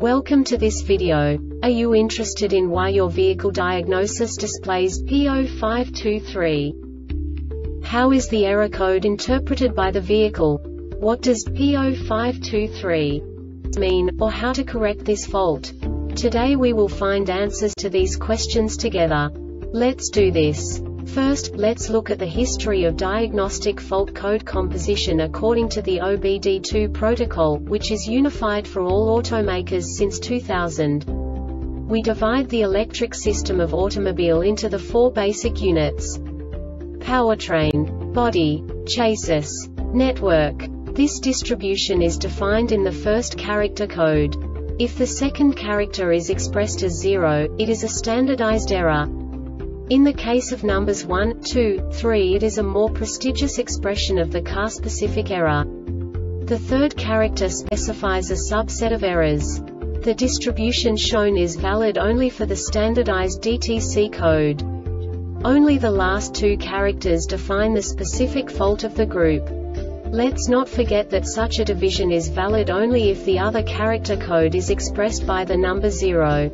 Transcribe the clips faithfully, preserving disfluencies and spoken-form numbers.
Welcome to this video. Are you interested in why your vehicle diagnosis displays P zero five two three? How is the error code interpreted by the vehicle? What does P zero five two three mean, or how to correct this fault? Today we will find answers to these questions together. Let's do this. First, let's look at the history of diagnostic fault code composition according to the O B D two protocol, which is unified for all automakers since two thousand. We divide the electric system of automobile into the four basic units: powertrain, body, chassis, network. This distribution is defined in the first character code. If the second character is expressed as zero, it is a standardized error. In the case of numbers one, two, three, it is a more prestigious expression of the car-specific error. The third character specifies a subset of errors. The distribution shown is valid only for the standardized D T C code. Only the last two characters define the specific fault of the group. Let's not forget that such a division is valid only if the other character code is expressed by the number zero.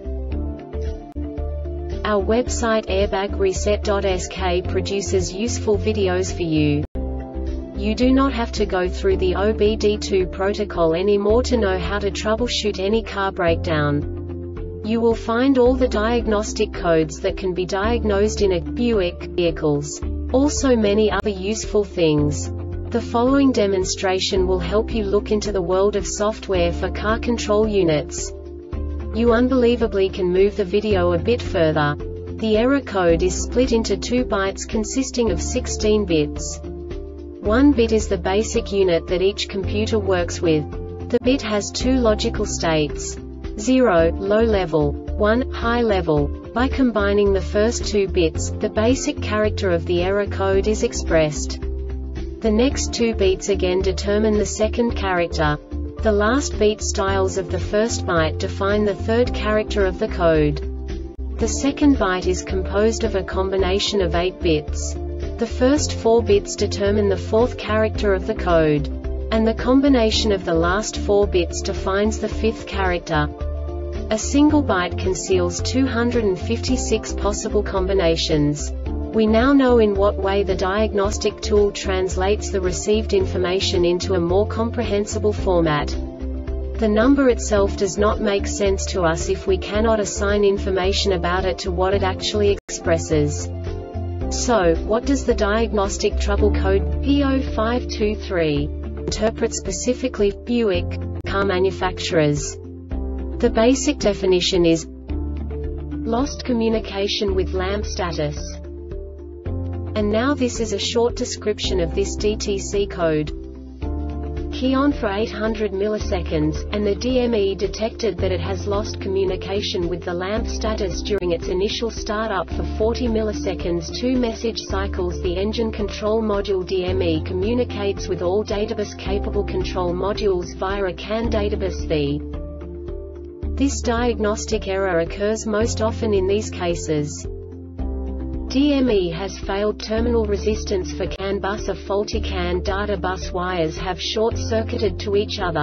Our website airbag reset dot S K produces useful videos for you. You do not have to go through the O B D two protocol anymore to know how to troubleshoot any car breakdown. You will find all the diagnostic codes that can be diagnosed in a Buick vehicles. Also many other useful things. The following demonstration will help you look into the world of software for car control units. You unbelievably can move the video a bit further. The error code is split into two bytes consisting of sixteen bits. One bit is the basic unit that each computer works with. The bit has two logical states: zero, low level, one, high level. By combining the first two bits, the basic character of the error code is expressed. The next two bits again determine the second character. The last beat styles of the first byte define the third character of the code. The second byte is composed of a combination of eight bits. The first four bits determine the fourth character of the code. And the combination of the last four bits defines the fifth character. A single byte conceals two hundred fifty-six possible combinations. We now know in what way the diagnostic tool translates the received information into a more comprehensible format. The number itself does not make sense to us if we cannot assign information about it to what it actually expresses. So, what does the diagnostic trouble code P zero five two three interpret specifically for Buick car manufacturers? The basic definition is lost communication with lamp status. And now this is a short description of this D T C code. Key on for eight hundred milliseconds, and the D M E detected that it has lost communication with the lamp status during its initial startup for forty milliseconds. Two message cycles. The engine control module D M E communicates with all databus-capable control modules via a C A N databus. The This diagnostic error occurs most often in these cases: D M E has failed terminal resistance for C A N bus. A faulty C A N data bus wires have short-circuited to each other.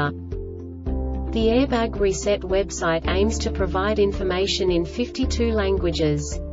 The Airbag Reset website aims to provide information in fifty-two languages.